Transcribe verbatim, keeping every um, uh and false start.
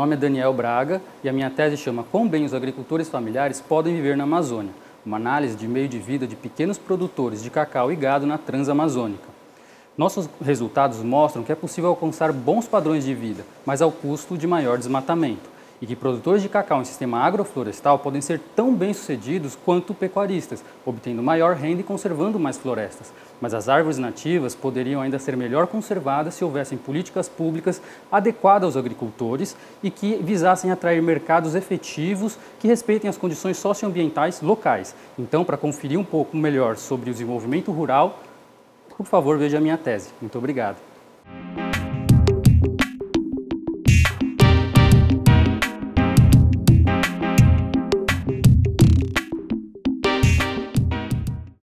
nome é Daniel Braga e a minha tese chama Quão bem os agricultores familiares podem viver na Amazônia, uma análise de meio de vida de pequenos produtores de cacau e gado na Transamazônica. Nossos resultados mostram que é possível alcançar bons padrões de vida, mas ao custo de maior desmatamento, e que produtores de cacau em sistema agroflorestal podem ser tão bem-sucedidos quanto pecuaristas, obtendo maior renda e conservando mais florestas. Mas as árvores nativas poderiam ainda ser melhor conservadas se houvessem políticas públicas adequadas aos agricultores e que visassem atrair mercados efetivos que respeitem as condições socioambientais locais. Então, para conferir um pouco melhor sobre o desenvolvimento rural, por favor, veja a minha tese. Muito obrigado.